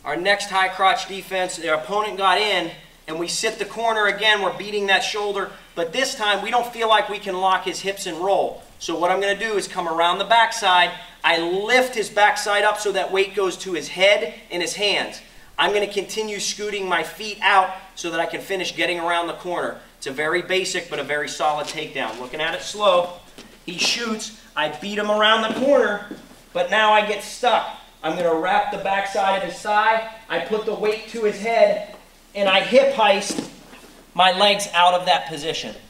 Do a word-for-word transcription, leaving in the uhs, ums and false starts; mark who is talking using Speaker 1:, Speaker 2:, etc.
Speaker 1: our next high crotch defense, their opponent got in, and we sit the corner again, we're beating that shoulder, but this time we don't feel like we can lock his hips and roll. So what I'm going to do is come around the backside, I lift his backside up so that weight goes to his head and his hands. I'm going to continue scooting my feet out so that I can finish getting around the corner. It's a very basic but a very solid takedown. Looking at it slow, he shoots, I beat him around the corner, but now I get stuck. I'm going to wrap the backside of his thigh, I put the weight to his head, and I hip heist my legs out of that position.